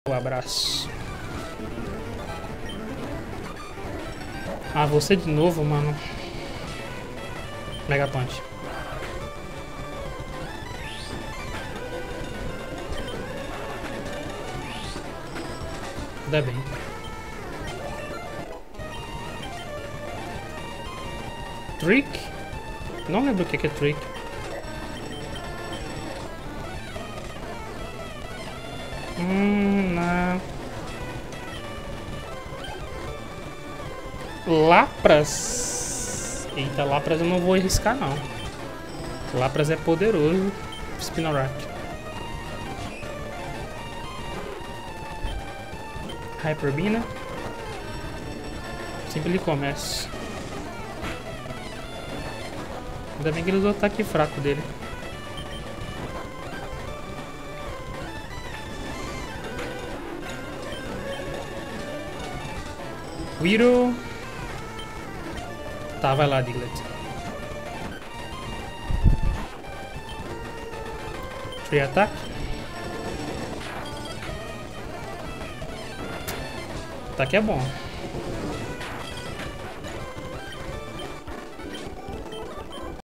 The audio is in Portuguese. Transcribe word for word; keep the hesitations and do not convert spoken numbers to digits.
Um abraço. Ah, você de novo, mano. Mega Punch. Ainda bem. Trick? Não lembro o que é Trick. Hum, não. Lapras. Eita, Lapras eu não vou arriscar não. Lapras é poderoso. Spinorak. Hyperbina. Sempre ele começa. Ainda bem que ele usou o ataque fraco dele. Weedle. Tá, vai lá, Diglett. Free attack. Ataque é bom.